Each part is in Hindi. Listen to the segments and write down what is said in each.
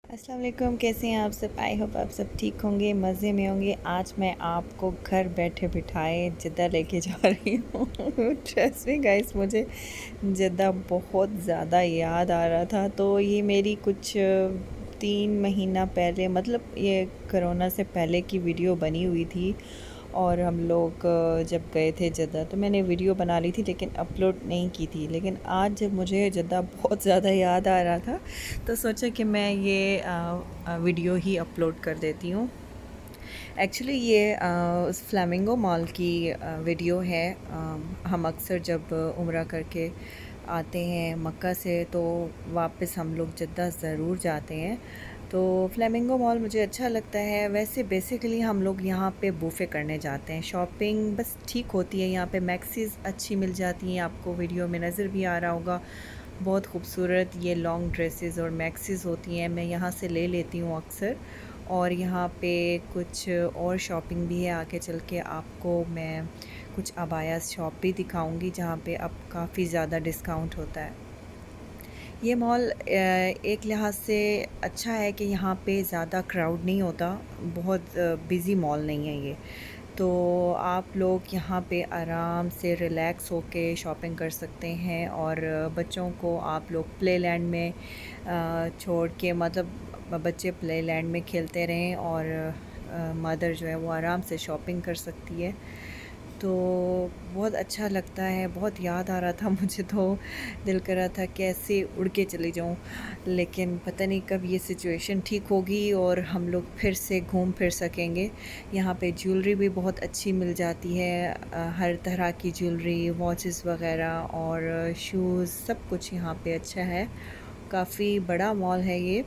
अस्सलाम वालेकुम, कैसे हैं आप सब। आई होप आप सब ठीक होंगे, मज़े में होंगे। आज मैं आपको घर बैठे बिठाए जिद्दा लेके जा रही हूँ। ट्रस्ट मी गाइस, मुझे जिद्दा बहुत ज़्यादा याद आ रहा था। तो ये मेरी कुछ 3 महीना पहले, मतलब ये कोरोना से पहले की वीडियो बनी हुई थी। और हम लोग जब गए थे जद्दा तो मैंने वीडियो बना ली थी लेकिन अपलोड नहीं की थी। लेकिन आज जब मुझे जद्दा बहुत ज़्यादा याद आ रहा था तो सोचा कि मैं ये वीडियो ही अपलोड कर देती हूँ। एक्चुअली ये उस फ्लेमिंगो मॉल की वीडियो है। हम अक्सर जब उम्रा करके आते हैं मक्का से तो वापस हम लोग जद्दा ज़रूर जाते हैं। तो फ्लेमिंगो मॉल मुझे अच्छा लगता है। वैसे बेसिकली हम लोग यहाँ पे बूफे करने जाते हैं। शॉपिंग बस ठीक होती है, यहाँ पे मैक्सीज़ अच्छी मिल जाती हैं। आपको वीडियो में नज़र भी आ रहा होगा, बहुत खूबसूरत ये लॉन्ग ड्रेसेस और मैक्सीज़ होती हैं। मैं यहाँ से ले लेती हूँ अक्सर। और यहाँ पे कुछ और शॉपिंग भी है, आगे चल के आपको मैं कुछ अबाया शॉप भी दिखाऊंगी जहाँ पे अब काफ़ी ज़्यादा डिस्काउंट होता है। ये मॉल एक लिहाज से अच्छा है कि यहाँ पे ज़्यादा क्राउड नहीं होता, बहुत बिज़ी मॉल नहीं है ये। तो आप लोग यहाँ पे आराम से रिलैक्स होके शॉपिंग कर सकते हैं। और बच्चों को आप लोग प्ले लैंड में छोड़ के, मतलब बच्चे प्ले लैंड में खेलते रहें और मदर जो है वो आराम से शॉपिंग कर सकती है। तो बहुत अच्छा लगता है। बहुत याद आ रहा था मुझे, तो दिल कर रहा था कैसे उड़ के चली जाऊं। लेकिन पता नहीं कब ये सिचुएशन ठीक होगी और हम लोग फिर से घूम फिर सकेंगे। यहाँ पे ज्वेलरी भी बहुत अच्छी मिल जाती है, हर तरह की ज्वेलरी, वॉचेस वगैरह और शूज़, सब कुछ यहाँ पे अच्छा है। काफ़ी बड़ा मॉल है ये।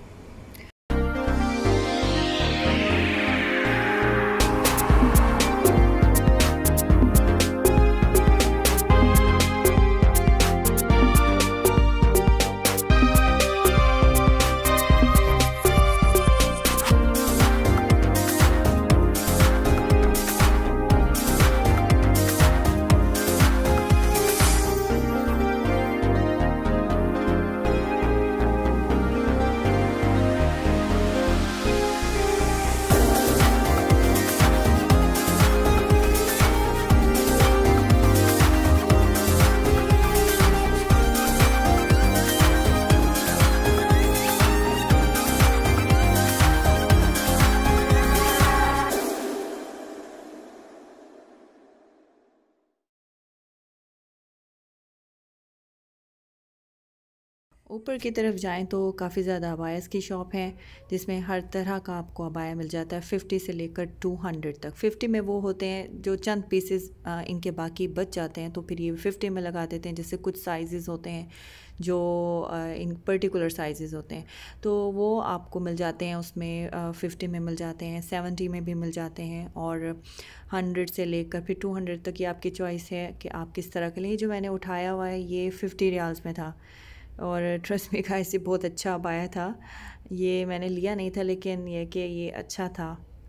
ऊपर की तरफ जाएं तो काफ़ी ज़्यादा अबायास की शॉप हैं जिसमें हर तरह का आपको अबाया मिल जाता है। 50 से लेकर 200 तक। 50 में वो होते हैं जो चंद पीसेस इनके बाकी बच जाते हैं तो फिर ये 50 में लगा देते हैं। जैसे कुछ साइज़ होते हैं जो इन पर्टिकुलर साइज़ होते हैं तो वो आपको मिल जाते हैं उसमें 50 में मिल जाते हैं, 70 में भी मिल जाते हैं और 100 से लेकर फिर 200 तक। ये आपकी चॉइस है कि आप किस तरह के लिए। जो मैंने उठाया हुआ है ये 50 रियाल्स में था और ट्रस्ट में गाइस ये बहुत अच्छा अबाया था। ये मैंने लिया नहीं था लेकिन ये कि ये अच्छा था।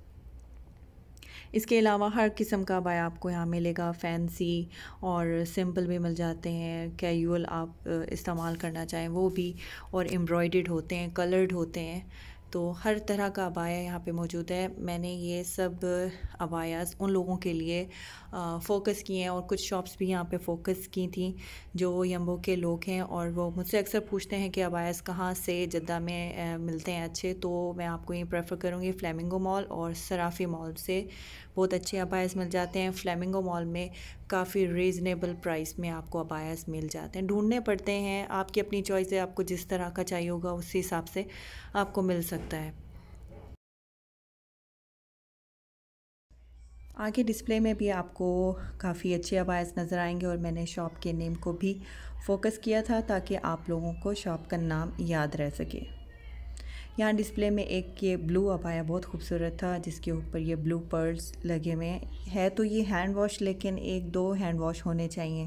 इसके अलावा हर किस्म का अबाया आपको यहाँ मिलेगा। फैंसी और सिंपल भी मिल जाते हैं, कैजुअल आप इस्तेमाल करना चाहें वो भी, और एम्ब्रॉयडर्ड होते हैं, कलर्ड होते हैं। तो हर तरह का अबाया यहाँ पे मौजूद है। मैंने ये सब अबायास उन लोगों के लिए फ़ोकस किए हैं और कुछ शॉप्स भी यहाँ पे फ़ोकस की थी जो यम्बो के लोग हैं और वो मुझसे अक्सर पूछते हैं कि अबायास कहाँ से जद्दा में मिलते हैं अच्छे। तो मैं आपको ये प्रेफर करूँगी फ्लेमिंगो मॉल और सराफ़ी मॉल से बहुत अच्छे अबायास मिल जाते हैं। फ्लेमिंगो मॉल में काफ़ी रीज़नेबल प्राइस में आपको अबायास मिल जाते हैं। ढूंढने पड़ते हैं, आपकी अपनी चॉइस है, आपको जिस तरह का चाहिए होगा उस हिसाब से आपको मिल सकता है। आगे डिस्प्ले में भी आपको काफ़ी अच्छे अबायास नज़र आएंगे और मैंने शॉप के नेम को भी फोकस किया था ताकि आप लोगों को शॉप का नाम याद रह सके। यहाँ डिस्प्ले में एक ये ब्लू अबाया बहुत खूबसूरत था जिसके ऊपर ये ब्लू पर्ल्स लगे हुए हैं। तो ये हैंड वॉश, लेकिन 1-2 हैंड वॉश होने चाहिए।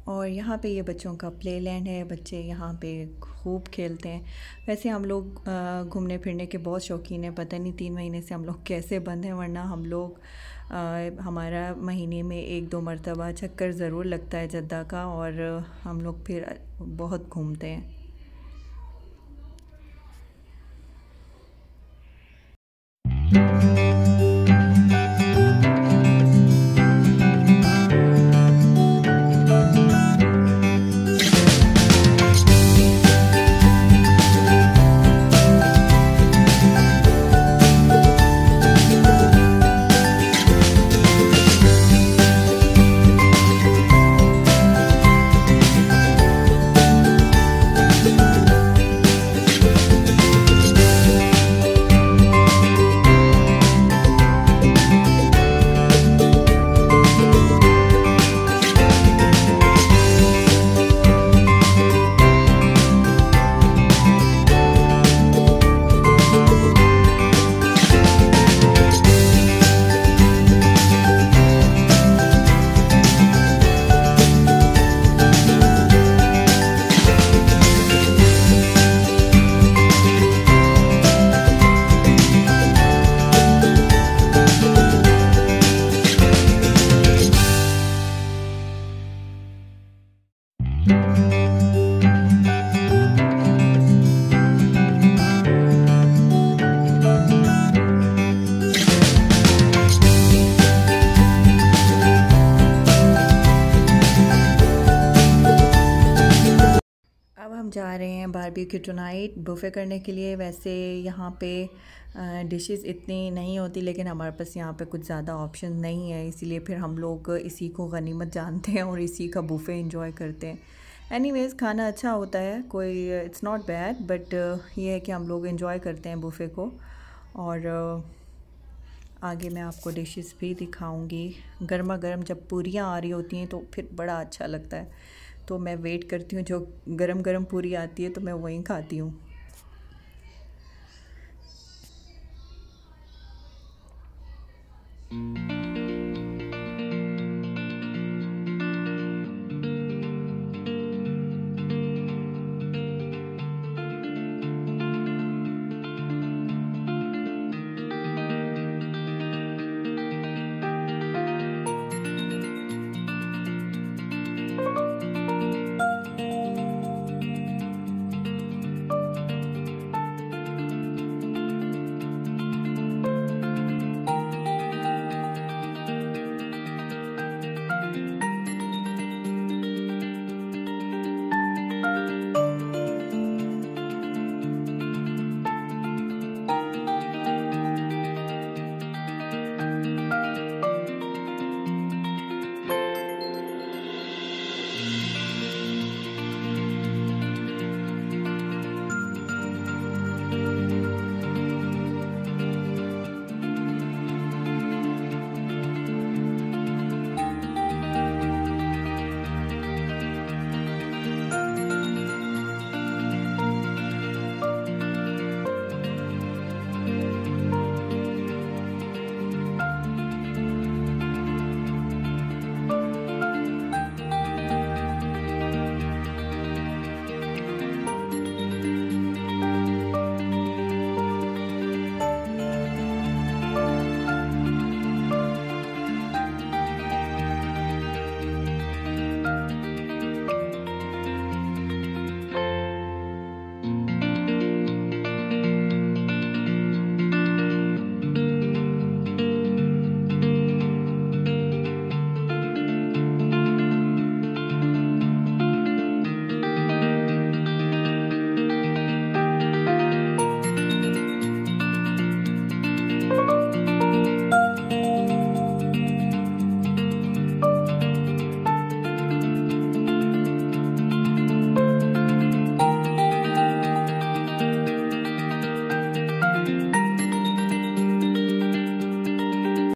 और यहाँ पे ये बच्चों का प्ले लैंड है, बच्चे यहाँ पे खूब खेलते हैं। वैसे हम लोग घूमने फिरने के बहुत शौकीन हैं, पता नहीं 3 महीने से हम लोग कैसे बंद हैं, वरना हम लोग हमारा महीने में 1-2 मरतबा चक्कर ज़रूर लगता है जद्दा का, और हम लोग फिर बहुत घूमते हैं। हम जा रहे हैं बारबेक्यू टुनाइट बुफ़े करने के लिए। वैसे यहाँ पे डिशेस इतनी नहीं होती, लेकिन हमारे पास यहाँ पे कुछ ज़्यादा ऑप्शन नहीं है, इसीलिए फिर हम लोग इसी को गनीमत जानते हैं और इसी का बुफ़े एंजॉय करते हैं। एनीवेज़ खाना अच्छा होता है, कोई इट्स नॉट बैड, बट ये है कि हम लोग एंजॉय करते हैं बुफ़े को। और आगे मैं आपको डिशेस भी दिखाऊंगी। गर्मा गर्म जब पूरियाँ आ रही होती हैं तो फिर बड़ा अच्छा लगता है, तो मैं वेट करती हूँ, जो गरम गरम पूरी आती है तो मैं वहीं खाती हूँ।